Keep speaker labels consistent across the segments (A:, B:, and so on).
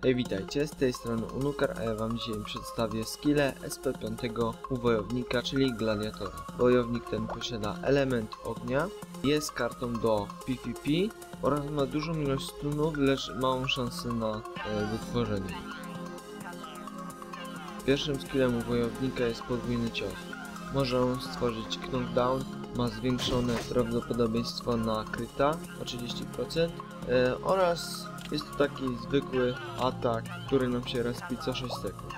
A: Hej, witajcie, z tej strony Unukar, a ja wam dzisiaj przedstawię skille SP5 u wojownika, czyli gladiatora. Wojownik ten posiada element ognia, jest kartą do PvP oraz ma dużą ilość stunów, lecz małą szansę na wytworzenie. Pierwszym skillem u wojownika jest podwójny cios. Może on stworzyć knockdown, ma zwiększone prawdopodobieństwo na kryta o 30% oraz jest to taki zwykły atak, który nam się respi co 6 sekund.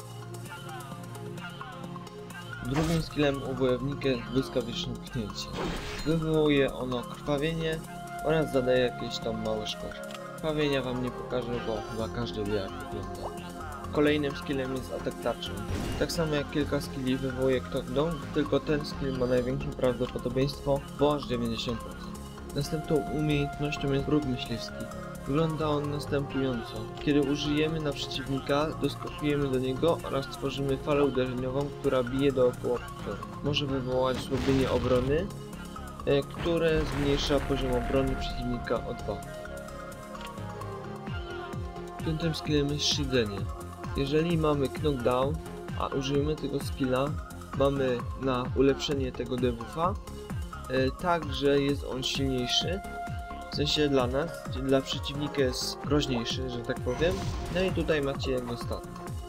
A: Drugim skillem u wojownika jest błyskawiczne pchnięcie. Wywołuje ono krwawienie oraz zadaje jakieś tam małe szkody. Krwawienia wam nie pokażę, bo chyba każdy wie, jak wygląda. Kolejnym skillem jest atak tarczą. Tak samo jak kilka skilli wywołuje knockdown, tylko ten skill ma największe prawdopodobieństwo, bo aż 90%. Następną umiejętnością jest próg myśliwski. Wygląda on następująco. Kiedy użyjemy na przeciwnika, doskakujemy do niego oraz tworzymy falę uderzeniową, która bije dookoła potworu. Może wywołać osłabienie obrony, które zmniejsza poziom obrony przeciwnika o 2. Piątym skillem jest szydzenie. Jeżeli mamy knockdown, a użyjemy tego skilla, mamy na ulepszenie tego debuffa, tak że jest on silniejszy. W sensie dla nas, czyli dla przeciwnika jest groźniejszy, że tak powiem. No i tutaj macie jego stat.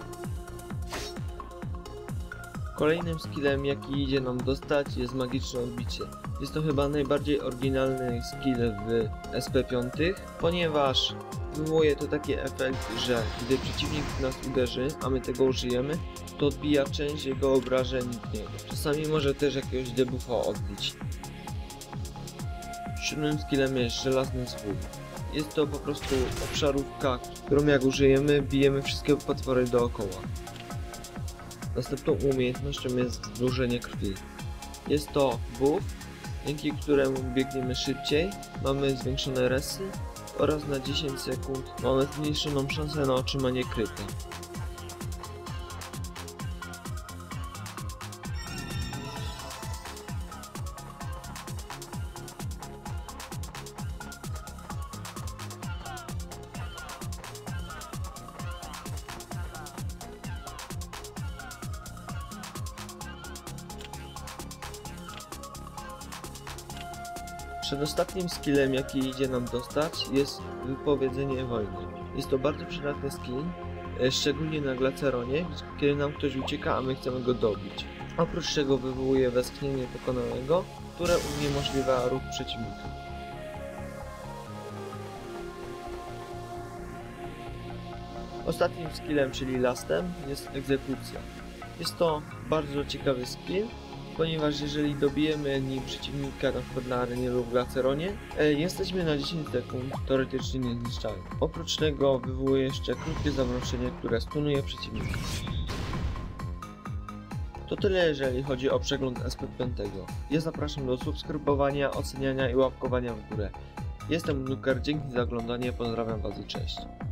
A: Kolejnym skillem, jaki idzie nam dostać, jest magiczne odbicie. Jest to chyba najbardziej oryginalny skill w SP5, ponieważ wywołuje to taki efekt, że gdy przeciwnik w nas uderzy, a my tego użyjemy, to odbija część jego obrażeń w niego. Czasami może też jakiegoś debuffa odbić. Siódmym skillem jest żelazny zwój. Jest to po prostu obszarówka, którą jak użyjemy, bijemy wszystkie potwory dookoła. Następną umiejętnością jest wdłużenie krwi. Jest to buff, dzięki któremu biegniemy szybciej, mamy zwiększone resy oraz na 10 sekund mamy zmniejszoną szansę na otrzymanie kryta. Przedostatnim skillem, jaki idzie nam dostać, jest wypowiedzenie wojny. Jest to bardzo przydatny skill, szczególnie na Glaceronie, kiedy nam ktoś ucieka, a my chcemy go dobić. Oprócz tego wywołuje westchnienie pokonanego, które uniemożliwia ruch przeciwnika. Ostatnim skillem, czyli lastem, jest egzekucja. Jest to bardzo ciekawy skill, ponieważ jeżeli dobijemy nim przeciwnika na przykład na arenie lub Glaceronie, jesteśmy na 10 sekund teoretycznie niezniszczalni. Oprócz tego wywołuje jeszcze krótkie zamroczenie, które stunuje przeciwnika. To tyle, jeżeli chodzi o przegląd SP5. Ja zapraszam do subskrybowania, oceniania i łapkowania w górę. Jestem Unukar, dzięki za oglądanie, pozdrawiam was i cześć.